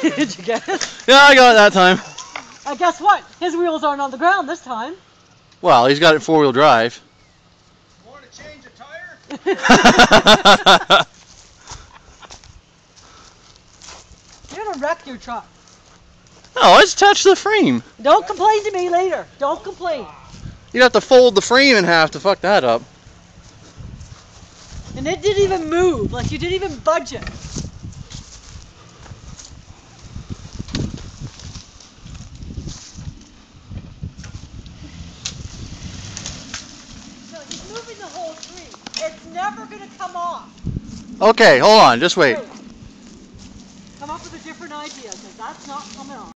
Did you get it? Yeah, I got it that time. Guess what? His wheels aren't on the ground this time. Well, he's got it four-wheel drive. Want to change a tire? You're gonna wreck your truck. No, let's touch the frame. Don't complain to me later. Don't complain. You'd have to fold the frame in half to fuck that up. And it didn't even move. Like, you didn't even budge it. No, he's moving the whole tree. It's never gonna come off. Okay, hold on, just wait. Come up with a different idea, because that's not coming off.